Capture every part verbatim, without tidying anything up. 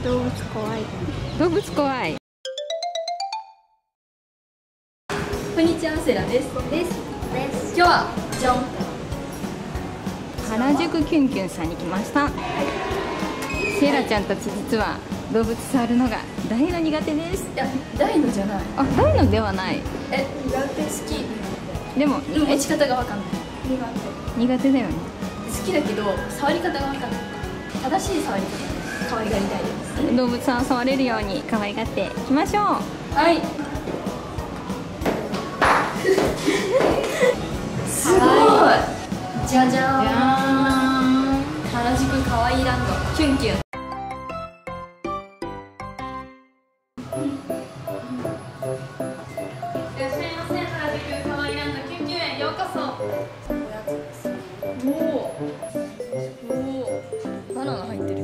動物怖い。 動物怖い。 こんにちは、セラです。 です。です。 今日はじゃん。 原宿キュンキュンさんに来ました。セイラちゃんたち実は動物触るのが大の苦手です。 いや、大のじゃない。 あ、大のではない。 え、苦手好き。 でもでも持ち方がわかんない。苦苦手だよね。 手。好きだけど触り方がわかんない。正しい触り方。可愛がりたいです。 動物さん触れるように可愛がっていきましょう。 はい。すごい。じゃじゃーん。原宿かわいいランドキュンキュン。バナナ入ってる。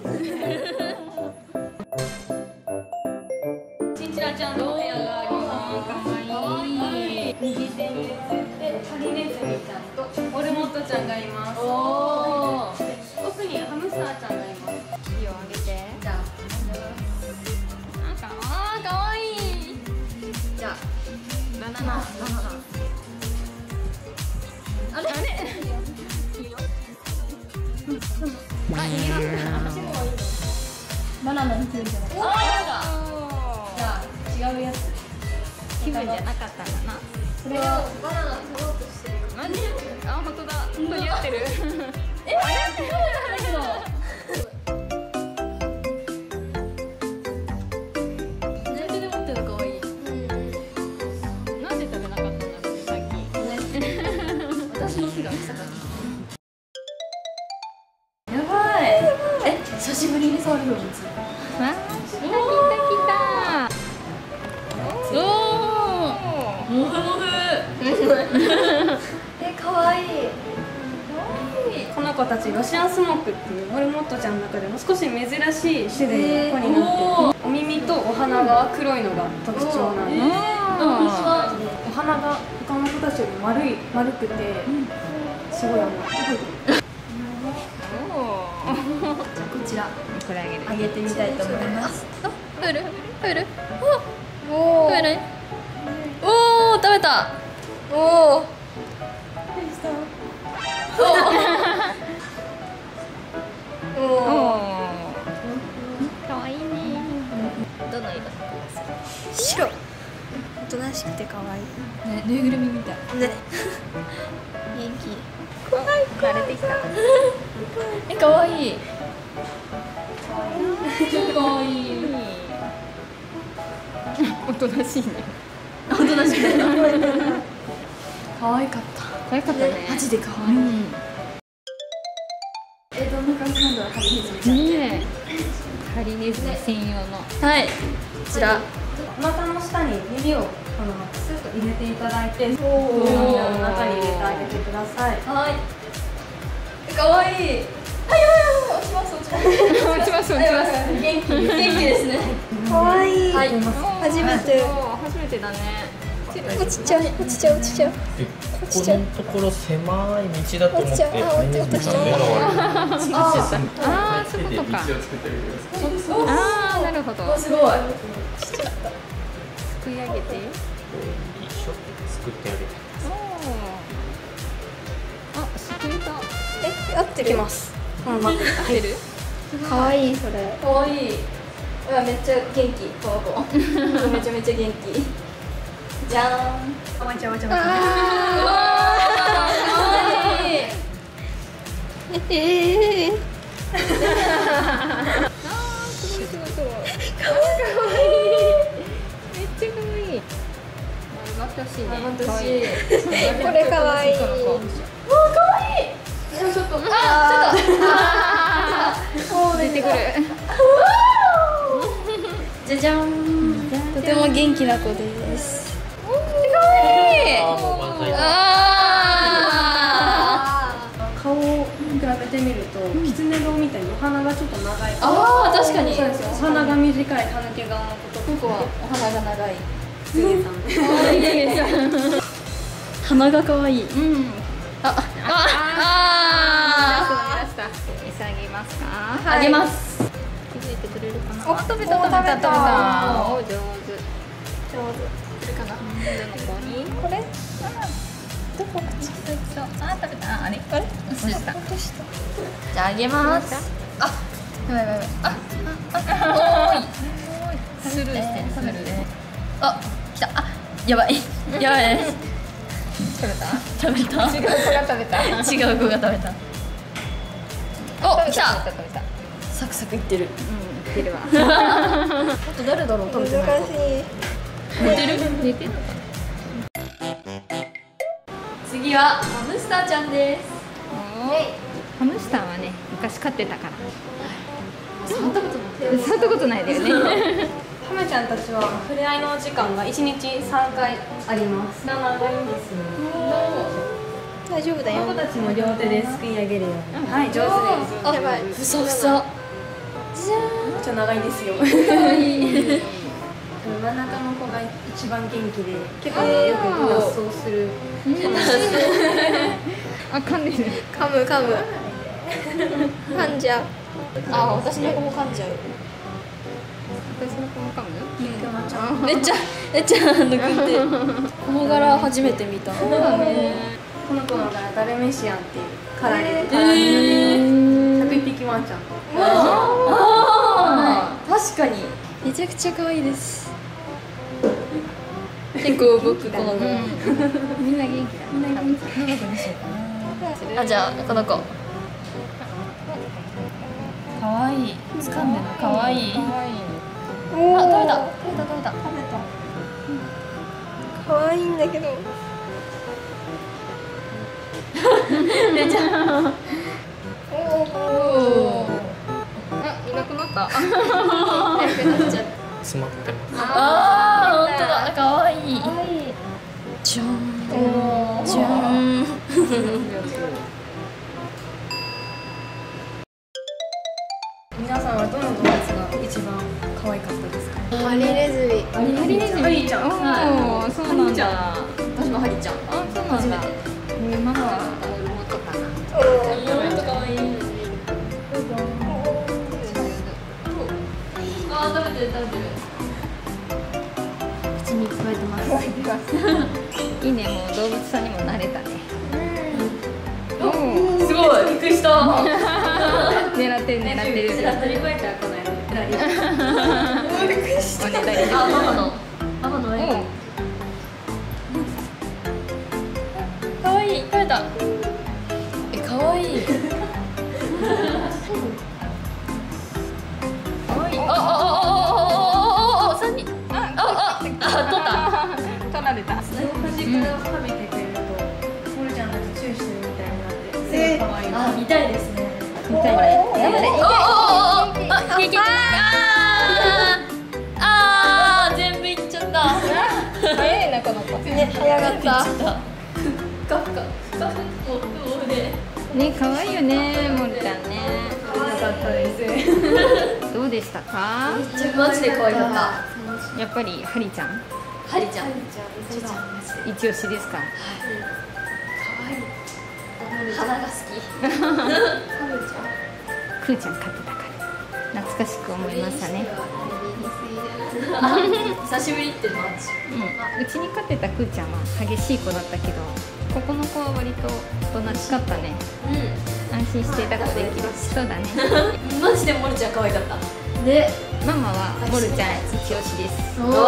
チンチラちゃんのお部屋があります。かわいい。右手に映ってハリネズミちゃんとモルモットちゃんがいます。おお。奥にハムスターちゃんがいます。 指を上げて。 じゃあ。 なんかあーかわいい。 じゃあバナナバナナ。 あれあれ。 あ、いいよ。 バナナについてます。ああ、じゃあ違うやつ。 気分じゃなかったんだな。 それをバナナ取ろうとしてる。 マジ？あ、本当だ。取り合ってる。 え、あれ？左手で持ってるの可愛い。 なんで食べなかったんだろうね、さっき。 私の手が臭かった。やばい。え、久しぶりに触る動物。 わあ、来た来た来た。 おお。もふもふ。え、可愛い。 この子たちロシアンスモークっていうモルモットちゃんの中でも少し珍しい種類の子になっていて、お耳とお鼻が黒いのが特徴なんです。お鼻が他の子たちより丸い丸くて、すごいあのこちらこれあげる。 あげてみたいと思います。あ、プールプール。おお。プール。おお、食べた。おお。おお。 かわいいね。どの色？ 白。おとなしくて可愛い。 ね、ぬいぐるみみたい。 ね。元気。 慣れてきた。 え、可愛い。超可愛い。 おとなしいね。 おとなしくない。可愛かった。 可愛かったね。 マジで可愛い。え、どんな感じなんだろう、ハリネズミちゃん。 ねえ。ハリネズミ専用の。 はい。こちら。 お腹の下に指をこのスッと入れていただいて、おお、中に入れてあげてください。 はい。え、可愛い。はい、はい、はい、落ちます、落ちます。 落ちます落ちます。 元気、元気ですね。 可愛い。 はい。 初めて。 初めてだね。 落ちちゃう。落ちちゃう。落ちちゃう。 え、ここのところ狭い道だと思ってハリネズミさん目が悪い。 ああ、そういうことか。ああ、なるほど。 すごい。 すくい上げて。 いいしょ、すくってあげて。 あ、すくえた。 え、合ってる。 いきます。このまま。 合ってる？ 可愛いそれ。 可愛い。うわ、めっちゃ元気、この子。めちゃめちゃ元気。じゃーん。 あまちゃまちゃまちゃ。 うわー、可愛い。 ええ。 ああ、すごいすごいすごい。 可愛い。 めっちゃ可愛い。丸まってほしいね。 丸まってほしい。 これ可愛い。 うわ、可愛い。ちょっと、あ、ちょっと。 出てくる。 じゃじゃん。 とても元気な子です。 可愛い。 あー、もうまずい。 あ顔を比べてみると、キツネ顔みたいにお鼻がちょっと長い。 あー、確かに。 そうですよ。お鼻が短いたぬき顔のこと。 ここはお鼻が長い。 キツネさん。 可愛い。鼻が可愛い。 うん。 あ、あ、あ、 ああ。餌あげますか？ あげます。 気づいてくれるかな。 おあ、食べた食べた食べた。お、上手。 上手。これかな。 どこに？ これ？どこかちょっと。 あ、食べた。あれ？ あれ？ 落ちた。 落とした。 じゃああげます。あ、やばいやばいやばい。あ、あ、おーい。スルーしてスルーで。あ、来た。あ、やばい。やばいです。食べた？食べた？違う子が食べた。違う子が食べた。お、来た。食べた。サクサクいってる。うん、いってるわ。あと誰だろう食べてない子。 難しい。 寝てる？寝てるのかな。 次はハムスターちゃんです。 ハムスターはね、昔飼ってたから。 触ったことない。 触ったことないだよね。 ハムちゃんたちは触れ合いの時間がいちにちさんかいあります。長いんですよ。 大丈夫だよ。 この子たちも両手ですくい上げるように。はい、上手です。 やばい。 ふさふさ。 ちょっと長いんですよ。真ん中の子が一番元気で、結構よく脱走する。 あ、噛んでる。 噛む噛む。噛んじゃう。 あ、私の子も噛んじゃう。 私の子も噛む？ めっちゃめっちゃ抜くってこの柄初めて見た。 そうだね。 この子の柄ダルメシアンっていうカラーで、カラーでひゃくいっぴきワンちゃん。 ああ、確かにめちゃくちゃ可愛いです。結構動くこの子。 みんな元気だ。みんな元気。 あ、じゃあこの子。可愛い。掴んでる。可愛い。 可愛い。 あ、食べた。食べた食べた。食べた。 可愛いんだけど。 めちゃ。 おお。あ、いなくなった。 早くなっちゃった。 詰まってます。 ああ、本当だ。可愛い。じゃん。じゃん。 皆さんはどの動物が一番可愛かったですか？ ハリネズミ。 ハリネズミ。ハリちゃん。 おお、そうなんだ。 私もハリちゃん。 あ、そうなんだ。え、ママは妹かな。 妹可愛い。あー、食べてる食べてる。口に加えてます。 いいね、もう動物さんにも慣れたね。 すごいびっくりした。 狙ってる狙ってる。 乗り越えたら来ないの。 おねだり。 あ、ママのママの絵。可愛い。食べた。え、可愛い。可愛い。あああああああ三人。あああ取った。 取られた。 端から食べてくれると、モルちゃんたちチューしてるみたいになって、すごい可愛い。 あ、見たいですね。 みたいね。 頑張れ。 ああああ、いけいけ。ああ、ああ、全部いっちゃった。 早いなこの子。 ね、早かった。 ふかふかふかふかふで。 ね、可愛いよね、モルちゃんね。 可愛かったです。 どうでしたか？ マジで可愛かった。 やっぱりハリちゃんハリちゃん。 一押しですか？ 花が好き。 クーちゃん飼ってたから懐かしく思いましたね。 久しぶりってマジ。 うん、うちに飼ってたクーちゃんは激しい子だったけど、ここの子は割とおとなしかったね。 う安心して抱っこできる。そうだね。 ん。マジでモルちゃん可愛かった。で、 ママはモルちゃん一押しです。 おお。 今日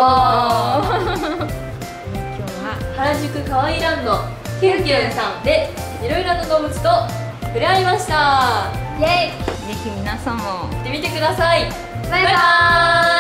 は原宿かわいいランドキュルキュルさんでいろいろな動物と触れ合いました。イエイ。 ぜひ皆さんも行ってみてください。バイバーイ。